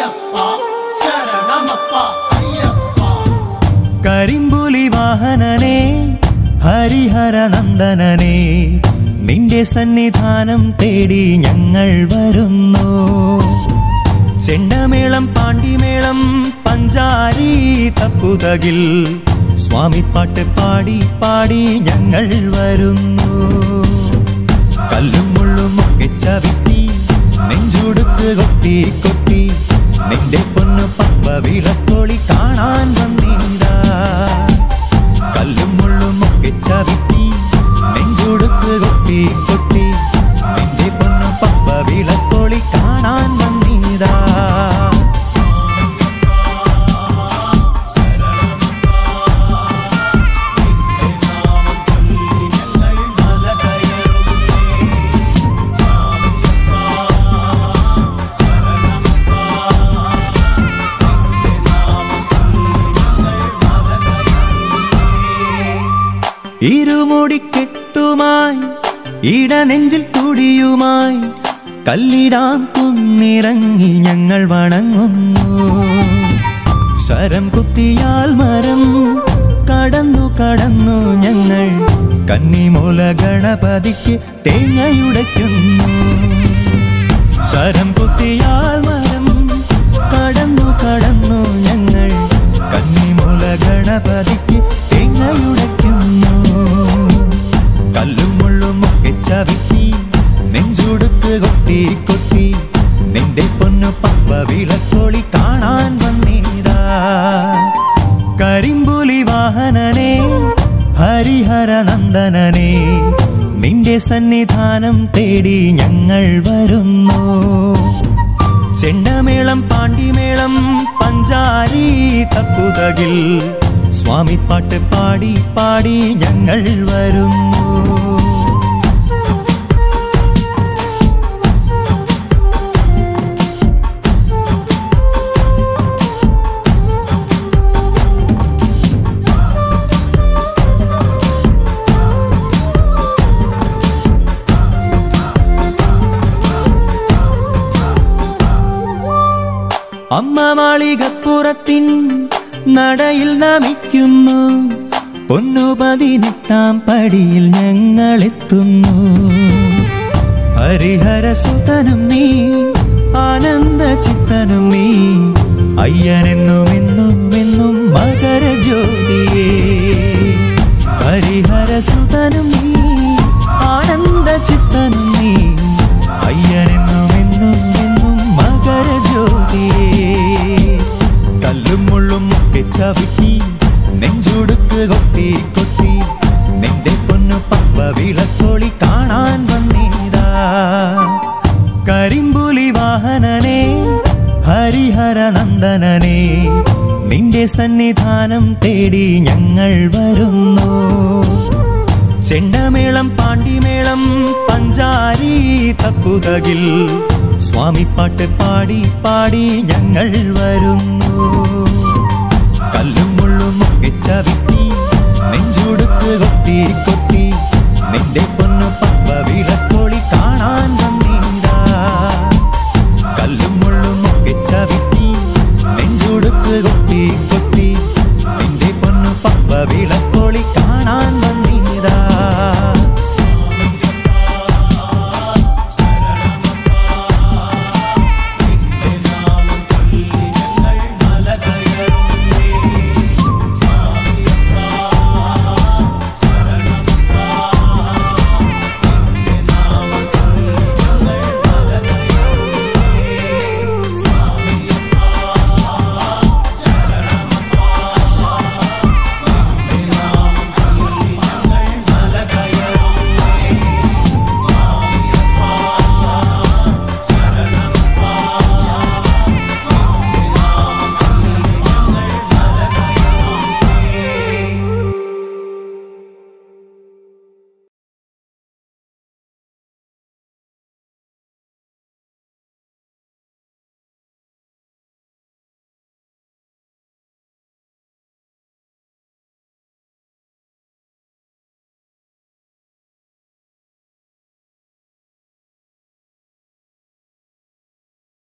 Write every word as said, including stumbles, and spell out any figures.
കരിമ്പുലി വാഹനനേ ഹരിഹര നന്ദനനേ നിന്റെ സന്നിധാനം തേടി ഞങ്ങൾ വരുന്നു. ചെണ്ടമേളം പാണ്ടിമേളം പഞ്ചാരി തപ്പുതകിൽ സ്വാമിപ്പാട്ട് പാടി പാടി ഞങ്ങൾ വരുന്നു. കല്ലും മുള്ളും ഒക്കെ ചവിട്ടി നെഞ്ചുടുക്ക് കൊട്ടി കൊട്ടി നിന്റെ പൊന്നു പപ്പ വിളക്കോളി കാണാൻ വന്നീരാ. കല്ലും മുള്ളും ഒക്കെ ചവിട്ടി നെഞ്ചുടുക്ക് കൊട്ടി കൊട്ടി നിന്റെ പൊന്നു പപ്പ വിളക്കോളി കാണാൻ വന്നീരാ. ഇരുമുടിക്കെട്ടുമായി ഇടനെഞ്ചിൽ തുടിയുമായി കല്ലിടാം കുന്നിറങ്ങി ഞങ്ങൾ വണങ്ങുന്നു. ശരം കുത്തിയാൽ മരം കടന്നു കടന്നു ഞങ്ങൾ കന്നിമൂല ഗണപതിക്ക് തേങ്ങയുടയ്ക്കുന്നു. ശരം കുത്തിയാൽ മരം കടന്നു കടന്നു ഞങ്ങൾ കന്നിമൂല ഗണപതിക്ക് തേങ്ങയുടയ്ക്കുന്നു. കല്ലും മുള്ളും ഒക്കെ ചവിട്ടി നെഞ്ചുടുക്ക് കൊട്ടി കൊട്ടി നിന്റെ പൊന്നു പപ്പ വിളക്കോളി കാണാൻ വന്നീരാ. കരിമ്പുലി വാഹനനേ ഹരിഹര നന്ദനനേ നിന്റെ സന്നിധാനം തേടി ഞങ്ങൾ വരുന്നു. ചെണ്ടമേളം പാണ്ടിമേളം പഞ്ചാരി തപ്പുതകിൽ സ്വാമിപ്പാട്ട് പാടി പാടി ഞങ്ങൾ വരുന്നു. അമ്മ മാളികപ്പുറത്തിൻ നടയിൽ നമിക്കുന്നു. പൊന്നു പതിനെട്ടാം പടിയിൽ ഞങ്ങളെത്തുന്നു. ഹരിഹര സുതനും നീ ആനന്ദ ചിത്തനും നീ അയ്യനെന്നും എന്നും എന്നും മകര ജ്യോതിയേ. ഹരിഹര സുതനും നീ ആനന്ദ ചിത്തനും നീ അയ്യനെന്നും എന്നും എന്നും മകര ജ്യോതിയേ. കല്ലും മുള്ളും ഒക്കെ ചവിട്ടി നെഞ്ചുടുക്ക് കൊട്ടി കൊട്ടി നിന്റെ പൊന്നു പപ്പ വിളക്കോളി കാണാൻ വന്നീരാ. കരിമ്പുലി വാഹനനേ ഹരിഹര നന്ദനനേ നിന്റെ സന്നിധാനം തേടി ഞങ്ങൾ വരുന്നു. ചെണ്ടമേളം പാണ്ടിമേളം പഞ്ചാരി തപ്പുതകിൽ സ്വാമിപ്പാട്ട് പാടി പാടി ഞങ്ങൾ വരുന്നു. കല്ലും മുള്ളും ഒക്കെ ചവിട്ടി നെഞ്ചുടുക്ക് കൊട്ടി കൊട്ടി നിന്റെ പൊന്നു പപ്പ വിള